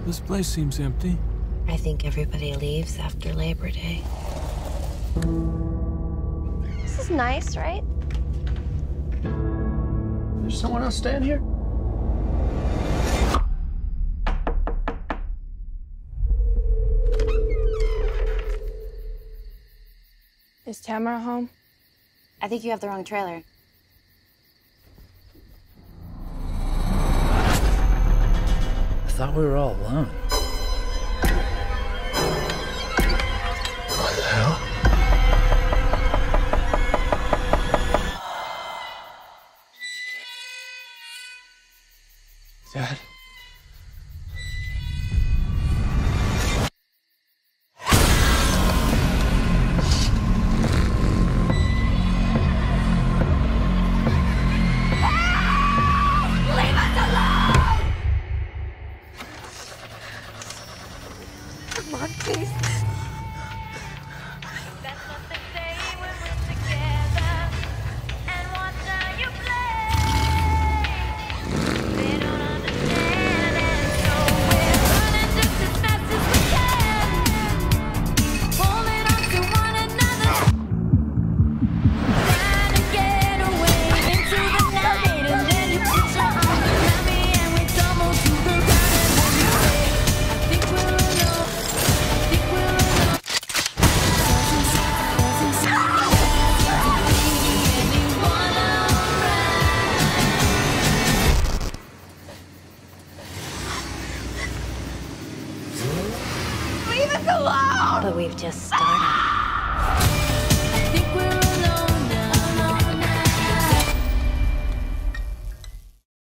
This place seems empty. I think everybody leaves after Labor Day. This is nice, right? There's someone else staying here? Is Tamara home? I think you have the wrong trailer. I thought we were all alone. What the hell? Dad? But we've just